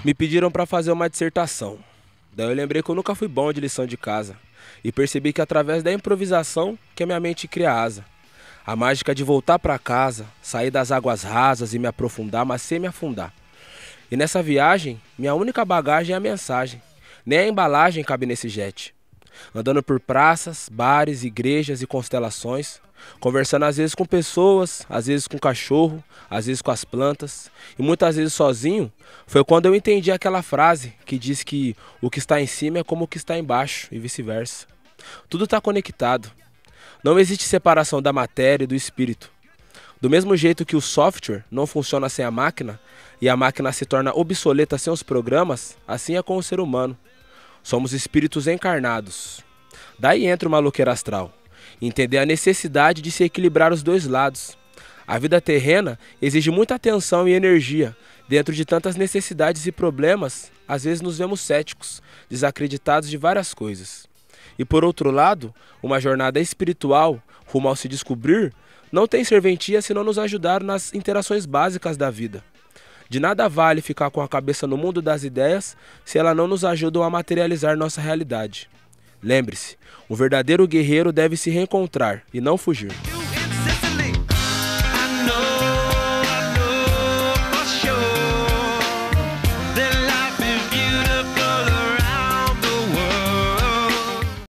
Me pediram para fazer uma dissertação. Daí eu lembrei que eu nunca fui bom de lição de casa. E percebi que através da improvisação que a minha mente cria asa. A mágica de voltar para casa, sair das águas rasas e me aprofundar, mas sem me afundar. E nessa viagem, minha única bagagem é a mensagem. Nem a embalagem cabe nesse jet. Andando por praças, bares, igrejas e constelações, conversando às vezes com pessoas, às vezes com cachorro, às vezes com as plantas, e muitas vezes sozinho, foi quando eu entendi aquela frase que diz que o que está em cima é como o que está embaixo e vice-versa. Tudo está conectado. Não existe separação da matéria e do espírito. Do mesmo jeito que o software não funciona sem a máquina e a máquina se torna obsoleta sem os programas, assim é com o ser humano. Somos espíritos encarnados. Daí entra o maloqueiro astral. Entender a necessidade de se equilibrar os dois lados. A vida terrena exige muita atenção e energia. Dentro de tantas necessidades e problemas, às vezes nos vemos céticos, desacreditados de várias coisas. E por outro lado, uma jornada espiritual, rumo ao se descobrir, não tem serventia se não nos ajudar nas interações básicas da vida. De nada vale ficar com a cabeça no mundo das ideias se ela não nos ajudam a materializar nossa realidade. Lembre-se, um verdadeiro guerreiro deve se reencontrar e não fugir.